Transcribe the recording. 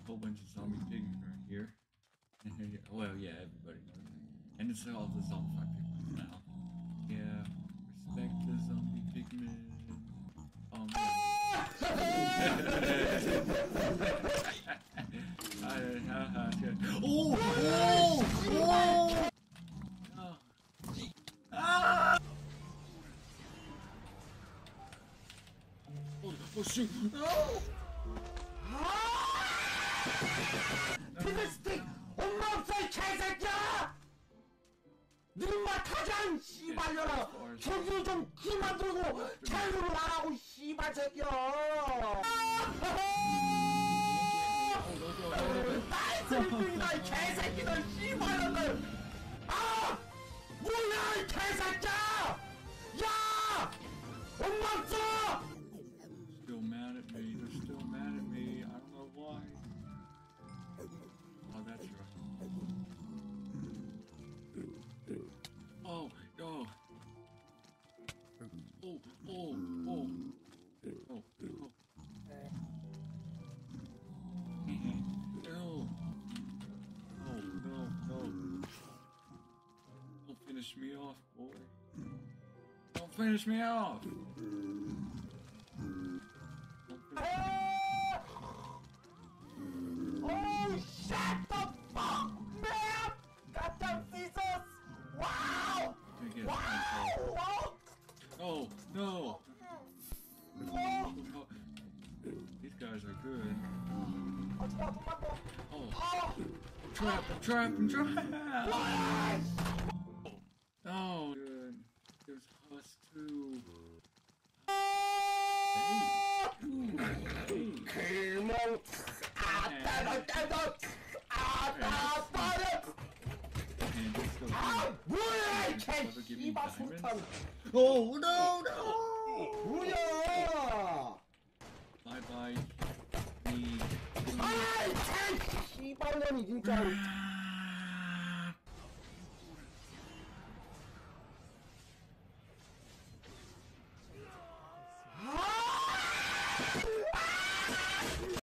a whole bunch of zombie pigmen right here. Well, yeah, everybody knows. And it's all the zombified pigmen now. Yeah, respect the zombie pigmen. Oh! Oh! Oh! Ah! Oh shoot! No! 피드스틱! 엄마 없어 이 개새끼야! 니마 타장 씨발려라! 저기 좀 기만 들고 자유로 나가고 씨발 새끼야! 나이스 1등이다 이 개새끼들 씨발년들! 아! 뭐야 이 개새끼야! 야! 엄마 없어! Still mad at me. They're still mad at me. I don't know why. Oh, that's right. Oh, oh. Oh, oh, oh. Oh, oh. No. Oh, no, no. Don't finish me off, boy. Don't finish me off. Oh, shut the fuck, man! Goddamn Jesus! Wow! Wow! Oh, no! Oh, these guys are good. Oh, I'm trapped! Oh, good. There's Husk too. 길몽 뭐야 이 개씨발 술탄 Oh no no! 뭐야 Bye bye. Me. 아이 개씨발년이 진짜